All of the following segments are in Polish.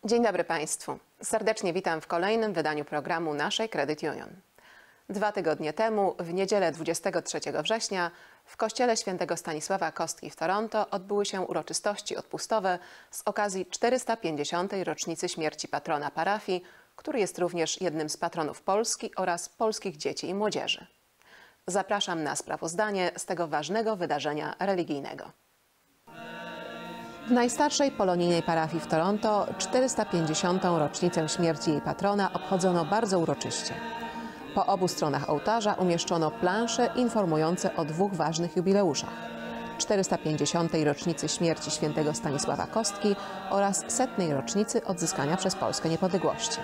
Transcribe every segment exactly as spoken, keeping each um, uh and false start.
Dzień dobry Państwu. Serdecznie witam w kolejnym wydaniu programu naszej Credit Union. Dwa tygodnie temu, w niedzielę dwudziestego trzeciego września, w kościele świętego Stanisława Kostki w Toronto odbyły się uroczystości odpustowe z okazji czterysta pięćdziesiątej rocznicy śmierci patrona parafii, który jest również jednym z patronów Polski oraz polskich dzieci i młodzieży. Zapraszam na sprawozdanie z tego ważnego wydarzenia religijnego. W najstarszej polonijnej parafii w Toronto czterysta pięćdziesiątą rocznicę śmierci jej patrona obchodzono bardzo uroczyście. Po obu stronach ołtarza umieszczono plansze informujące o dwóch ważnych jubileuszach: czterysta pięćdziesiątej rocznicy śmierci świętego Stanisława Kostki oraz setnej rocznicy odzyskania przez Polskę niepodległości.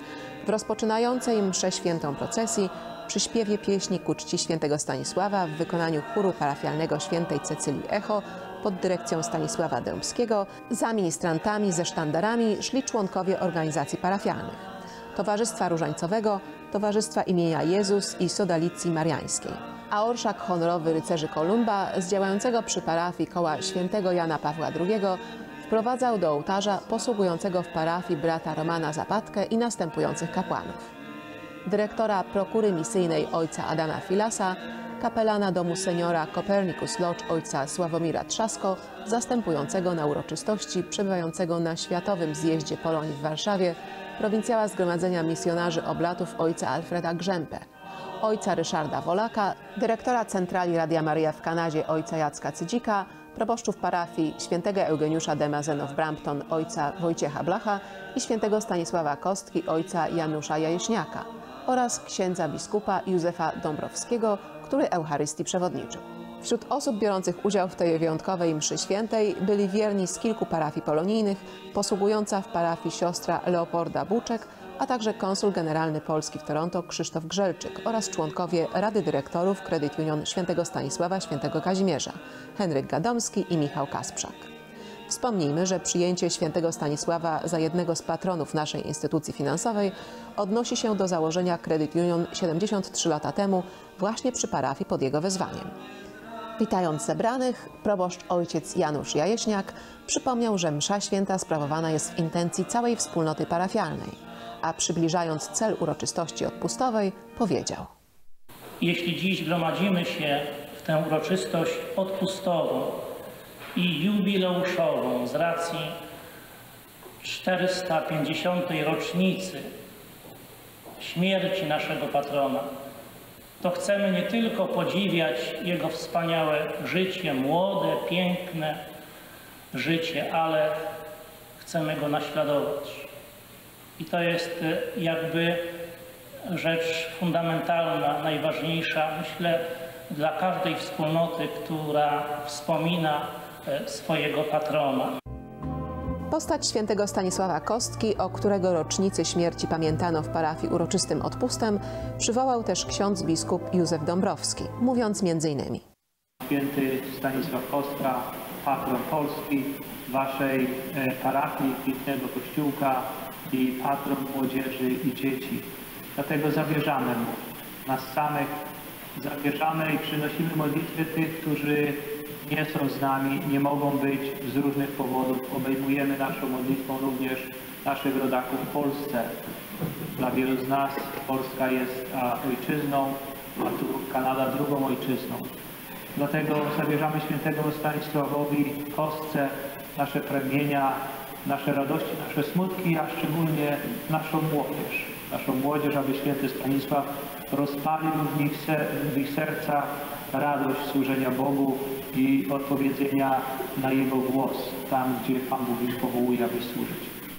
W rozpoczynającej mszę świętą procesji, przy śpiewie pieśni ku czci świętego Stanisława w wykonaniu chóru parafialnego świętej Cecylii Echo pod dyrekcją Stanisława Dębskiego, za ministrantami ze sztandarami szli członkowie organizacji parafialnych: Towarzystwa Różańcowego, Towarzystwa imienia Jezus i Sodalicji Mariańskiej. A orszak honorowy rycerzy Kolumba z działającego przy parafii koła świętego Jana Pawła drugiego wprowadzał do ołtarza posługującego w parafii brata Romana Zapadkę i następujących kapłanów: dyrektora prokury misyjnej ojca Adama Filasa, kapelana domu seniora Copernicus Lodge ojca Sławomira Trzasko, zastępującego na uroczystości przebywającego na Światowym Zjeździe Polonii w Warszawie prowincjała Zgromadzenia Misjonarzy Oblatów ojca Alfreda Grzępę, ojca Ryszarda Wolaka, dyrektora Centrali Radia Maria w Kanadzie ojca Jacka Cydzika, proboszczów parafii świętego Eugeniusza de Mazeno w Brampton ojca Wojciecha Blacha i świętego Stanisława Kostki ojca Janusza Jajeśniaka oraz księdza biskupa Józefa Dąbrowskiego, który Eucharystii przewodniczył. Wśród osób biorących udział w tej wyjątkowej mszy świętej byli wierni z kilku parafii polonijnych, posługująca w parafii siostra Leopolda Buczek, a także konsul generalny Polski w Toronto Krzysztof Grzelczyk oraz członkowie Rady Dyrektorów Credit Union Świętego Stanisława Świętego Kazimierza Henryk Gadomski i Michał Kasprzak. Wspomnijmy, że przyjęcie świętego Stanisława za jednego z patronów naszej instytucji finansowej odnosi się do założenia Credit Union siedemdziesiąt trzy lata temu właśnie przy parafii pod jego wezwaniem. Witając zebranych, proboszcz ojciec Janusz Jajeśniak przypomniał, że msza święta sprawowana jest w intencji całej wspólnoty parafialnej, a przybliżając cel uroczystości odpustowej powiedział: Jeśli dziś gromadzimy się w tę uroczystość odpustową i jubileuszową z racji czterysta pięćdziesiątej rocznicy śmierci naszego patrona, to chcemy nie tylko podziwiać jego wspaniałe życie, młode, piękne życie, ale chcemy go naśladować. I to jest jakby rzecz fundamentalna, najważniejsza, myślę, dla każdej wspólnoty, która wspomina swojego patrona. Postać świętego Stanisława Kostki, o którego rocznicy śmierci pamiętano w parafii uroczystym odpustem, przywołał też ksiądz biskup Józef Dąbrowski, mówiąc między innymi: Święty Stanisław Kostka, patron Polski, waszej parafii, pięknego kościółka i patron młodzieży i dzieci. Dlatego zawierzamy mu nas samych, zawierzamy i przynosimy modlitwy tych, którzy nie są z nami, nie mogą być z różnych powodów. Obejmujemy naszą modlitwą również naszych rodaków w Polsce. Dla wielu z nas Polska jest a, ojczyzną, a tu Kanada drugą ojczyzną. Dlatego zawierzamy świętego Stanisławowi Kostce nasze pragnienia, nasze radości, nasze smutki, a szczególnie naszą młodzież. Naszą młodzież, aby święty Stanisław rozpalił w ich, ser w ich sercach radość służenia Bogu i odpowiedzenia na Jego głos, tam gdzie Pan Bóg ich powołuje, aby służyć.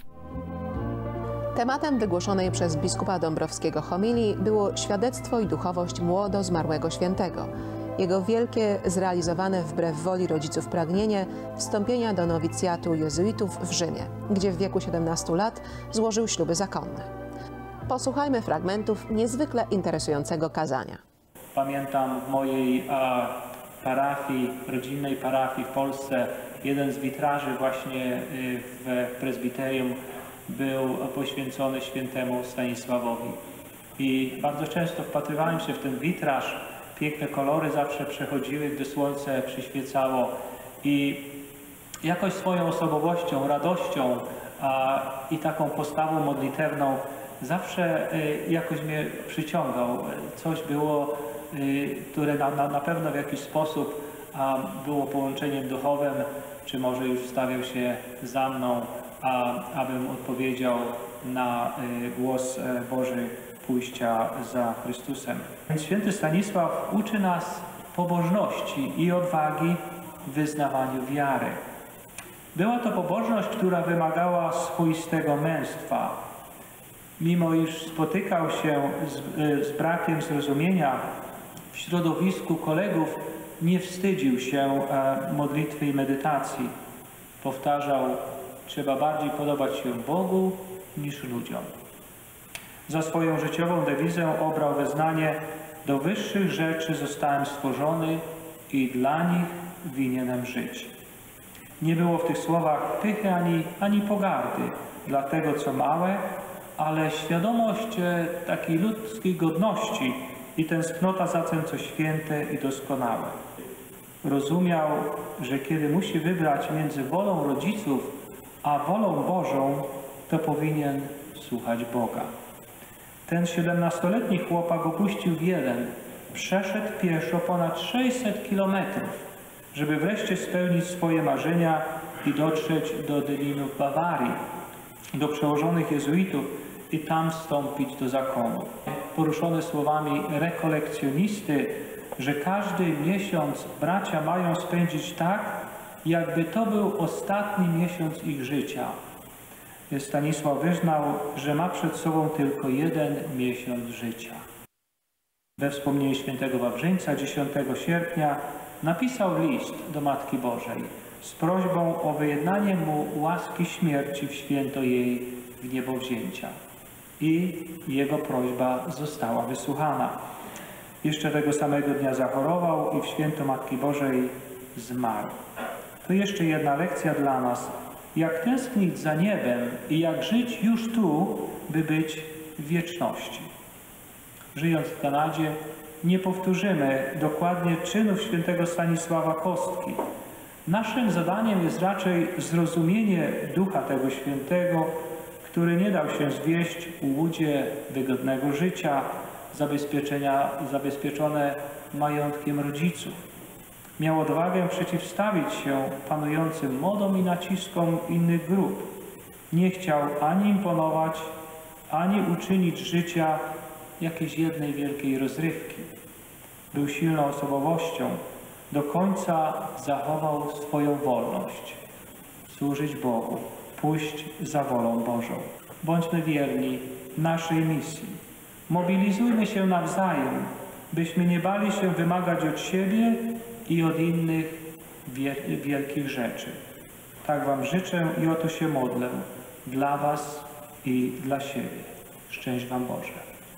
Tematem wygłoszonej przez biskupa Dąbrowskiego homilii było świadectwo i duchowość młodo zmarłego świętego, jego wielkie, zrealizowane wbrew woli rodziców pragnienie wstąpienia do nowicjatu jezuitów w Rzymie, gdzie w wieku siedemnastu lat złożył śluby zakonne. Posłuchajmy fragmentów niezwykle interesującego kazania. Pamiętam w mojej a, parafii, rodzinnej parafii w Polsce, jeden z witraży właśnie w prezbiterium był poświęcony świętemu Stanisławowi. I bardzo często wpatrywałem się w ten witraż. Piękne kolory zawsze przechodziły, gdy słońce przyświecało. I jakoś swoją osobowością, radością a, i taką postawą modlitewną zawsze y, jakoś mnie przyciągał. Coś było, y, które na, na, na pewno w jakiś sposób a, było połączeniem duchowym, czy może już stawiał się za mną, a, abym odpowiedział na y, głos Boży pójścia za Chrystusem. Więc święty Stanisław uczy nas pobożności i odwagi w wyznawaniu wiary. Była to pobożność, która wymagała swoistego męstwa. Mimo iż spotykał się z, z brakiem zrozumienia w środowisku kolegów, nie wstydził się modlitwy i medytacji. Powtarzał, trzeba bardziej podobać się Bogu niż ludziom. Za swoją życiową dewizę obrał wyznanie: do wyższych rzeczy zostałem stworzony i dla nich winienem żyć. Nie było w tych słowach pychy ani, ani pogardy dla tego, co małe, ale świadomość takiej ludzkiej godności i tęsknota za tym, co święte i doskonałe. Rozumiał, że kiedy musi wybrać między wolą rodziców a wolą Bożą, to powinien słuchać Boga. Ten siedemnastoletni chłopak opuścił Wiedeń, przeszedł pieszo ponad sześćset kilometrów, żeby wreszcie spełnić swoje marzenia i dotrzeć do Dylinu w Bawarii, do przełożonych jezuitów i tam wstąpić do zakonu. Poruszony słowami rekolekcjonisty, że każdy miesiąc bracia mają spędzić tak, jakby to był ostatni miesiąc ich życia. Stanisław wyznał, że ma przed sobą tylko jeden miesiąc życia. We wspomnieniu świętego Wawrzyńca dziesiątego sierpnia napisał list do Matki Bożej z prośbą o wyjednanie mu łaski śmierci w święto jej wniebowzięcia. I jego prośba została wysłuchana. Jeszcze tego samego dnia zachorował i w święto Matki Bożej zmarł. To jeszcze jedna lekcja dla nas, jak tęsknić za niebem i jak żyć już tu, by być w wieczności. Żyjąc w Kanadzie, nie powtórzymy dokładnie czynów świętego Stanisława Kostki. Naszym zadaniem jest raczej zrozumienie ducha tego świętego, który nie dał się zwieść ułudzie wygodnego życia, zabezpieczenia, zabezpieczone majątkiem rodziców. Miał odwagę przeciwstawić się panującym modom i naciskom innych grup. Nie chciał ani imponować, ani uczynić życia jakiejś jednej wielkiej rozrywki. Był silną osobowością. Do końca zachował swoją wolność. Służyć Bogu, pójść za wolą Bożą. Bądźmy wierni naszej misji. Mobilizujmy się nawzajem, byśmy nie bali się wymagać od siebie i od innych wielkich rzeczy. Tak Wam życzę i o to się modlę. Dla Was i dla siebie. Szczęść Wam Boże.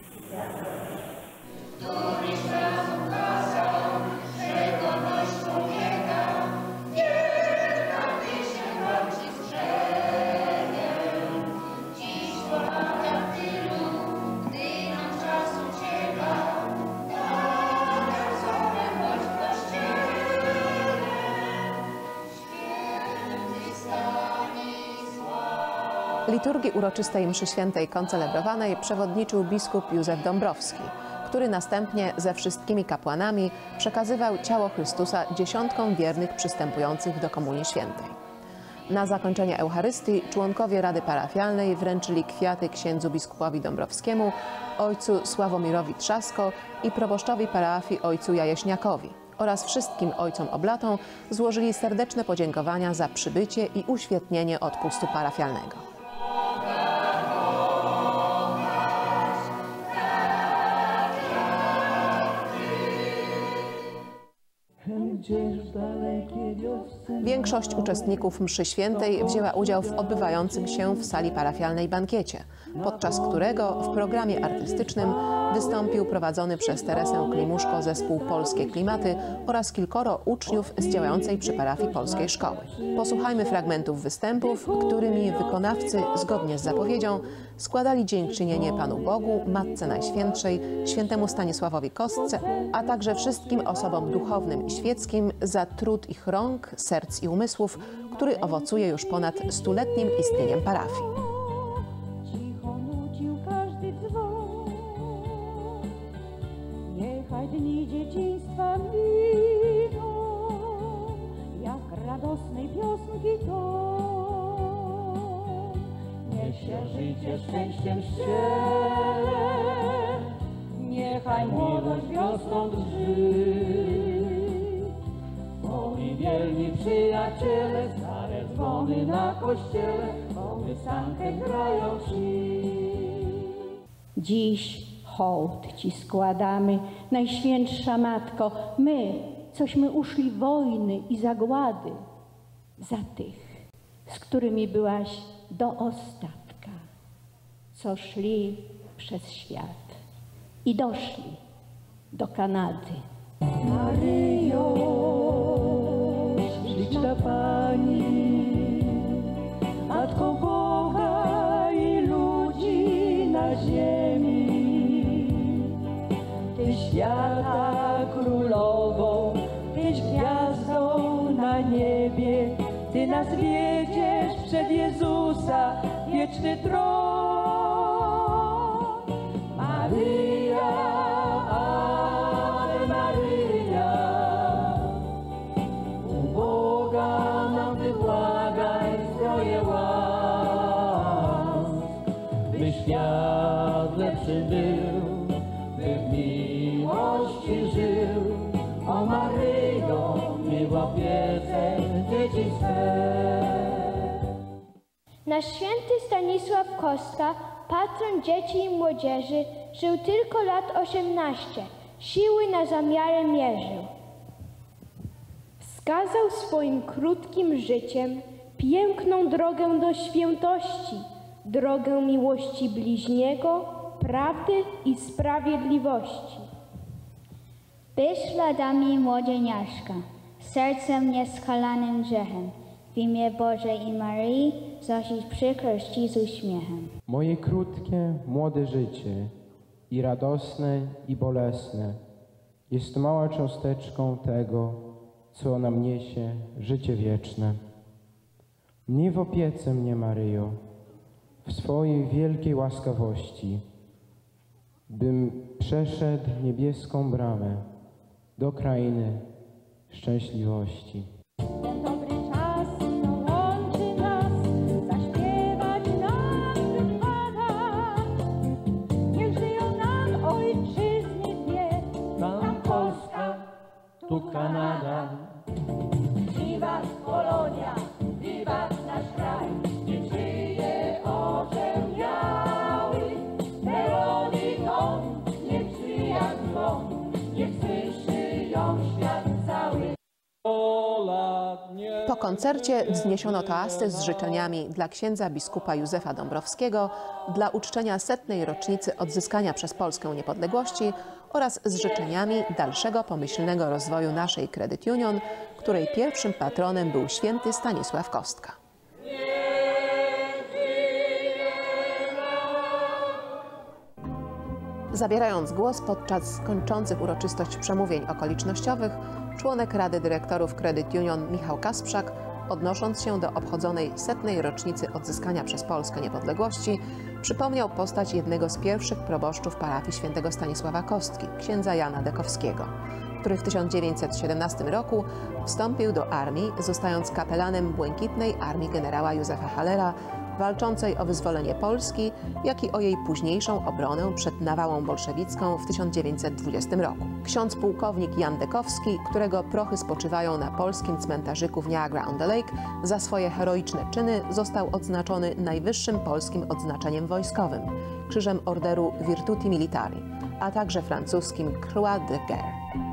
Któryś raz ukazał, że godność człowieka wielka, gdy się walczy z grzechem. Dziś pomaga tylu, gdy nam czas ucieka, narodzony bądź w Kościele. Święty Stanisław. Liturgii uroczystej mszy świętej koncelebrowanej przewodniczył biskup Józef Dąbrowski, który następnie ze wszystkimi kapłanami przekazywał ciało Chrystusa dziesiątkom wiernych przystępujących do Komunii Świętej. Na zakończenie Eucharystii członkowie Rady Parafialnej wręczyli kwiaty księdzu biskupowi Dąbrowskiemu, ojcu Sławomirowi Trzasko i proboszczowi parafii ojcu Jajeśniakowi oraz wszystkim ojcom oblatom złożyli serdeczne podziękowania za przybycie i uświetnienie odpustu parafialnego. Większość uczestników mszy świętej wzięła udział w odbywającym się w sali parafialnej bankiecie, podczas którego w programie artystycznym wystąpił prowadzony przez Teresę Klimuszko zespół Polskie Klimaty oraz kilkoro uczniów z działającej przy parafii Polskiej Szkoły. Posłuchajmy fragmentów występów, którymi wykonawcy, zgodnie z zapowiedzią, składali dziękczynienie Panu Bogu, Matce Najświętszej, świętemu Stanisławowi Kostce, a także wszystkim osobom duchownym i świeckim za trud ich rąk, serc i umysłów, który owocuje już ponad stuletnim istnieniem parafii. Cicho nucił każdy dzwon, niechaj dni dzieciństwa miną, jak radosnej piosenki ton. Niech się życie szczęściem ściele, niechaj młodość wiosną drży. Moi wierni przyjaciele, stare dzwony na kościele, kołysankę grają ci. Dziś hołd Ci składamy, Najświętsza Matko, my, cośmy uszli wojny i zagłady, za tych, z którymi byłaś do ostatka, co szli przez świat i doszli do Kanady. Maryjo, śliczna Pani, Matko Boga i ludzi na ziemi, Tyś świata królową, Tyś gwiazdą na niebie, Ty nas wiedziesz przed Jezusa wieczny tron. Maryja, Ave Maryja, u Boga nam wybłagaj zdroje łask, by świat lepszy był, by w miłości żył. O Maryjo, miej w opiece dzieci swe. Nasz święty Stanisław Kostka, patron dzieci i młodzieży, żył tylko lat osiemnaście, siły na zamiary mierzył. Wskazał swoim krótkim życiem piękną drogę do świętości, drogę miłości bliźniego, prawdy i sprawiedliwości. By śladami młodzieniaszka, sercem nieskalanym grzechem, w imię Boże i Maryi znosić przykrości z uśmiechem. Moje krótkie, młode życie, i radosne, i bolesne, jest mała cząsteczką tego, co nam niesie życie wieczne. Miej w opiece mnie, Maryjo, w swojej wielkiej łaskawości, bym przeszedł niebieską bramę do krainy szczęśliwości. Ten dobry czas, co łączy nas, zaśpiewać nam wypada. Niech żyją nam ojczyzny dwie, tam Polska, tu Kanada. Wiwat Polonia, wiwat nasz kraj, niech żyje orzeł biały. Melodii ton, niech przyja dzwon, niech słyszy ją świat cały. Po koncercie wzniesiono toasty z życzeniami dla księdza biskupa Józefa Dąbrowskiego, dla uczczenia setnej rocznicy odzyskania przez Polskę niepodległości oraz z życzeniami dalszego pomyślnego rozwoju naszej Credit Union, której pierwszym patronem był święty Stanisław Kostka. Zabierając głos podczas kończących uroczystość przemówień okolicznościowych, członek Rady Dyrektorów Credit Union Michał Kasprzak, odnosząc się do obchodzonej setnej rocznicy odzyskania przez Polskę niepodległości, przypomniał postać jednego z pierwszych proboszczów parafii świętego Stanisława Kostki, księdza Jana Dekowskiego, który w tysiąc dziewięćset siedemnastym roku wstąpił do armii, zostając kapelanem Błękitnej Armii generała Józefa Hallera, walczącej o wyzwolenie Polski, jak i o jej późniejszą obronę przed nawałą bolszewicką w tysiąc dziewięćset dwudziestym roku. Ksiądz pułkownik Jan Dekowski, którego prochy spoczywają na polskim cmentarzyku w Niagara on the Lake, za swoje heroiczne czyny został odznaczony najwyższym polskim odznaczeniem wojskowym, krzyżem orderu Virtuti Militari, a także francuskim Croix de Guerre.